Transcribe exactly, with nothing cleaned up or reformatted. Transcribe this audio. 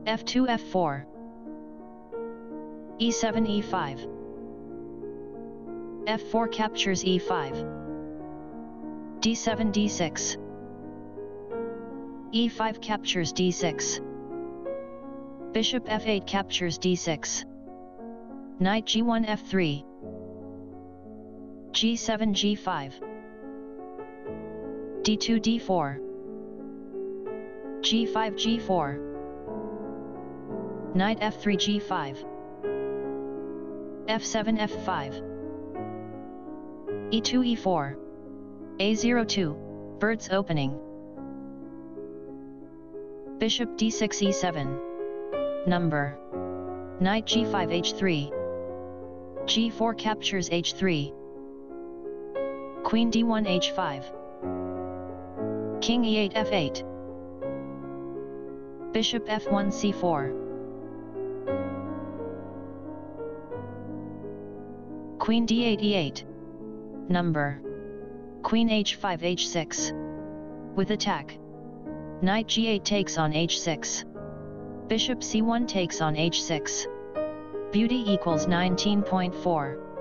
f two f four, e seven e five, f four captures e five, d seven d six, e five captures d six, bishop f eight captures d six, knight g one f three, g seven g five, d two d four, g five g four, knight f three g five, f seven f five, e two e four, a zero two, bird's opening, bishop d six e seven, number, knight g five h three, g four captures h three, queen d one h five, king e eight f eight, bishop f one c four, queen d eight e eight, number, queen h five h six, with attack, knight g eight takes on h six, bishop c one takes on h six, beauty equals nineteen point four.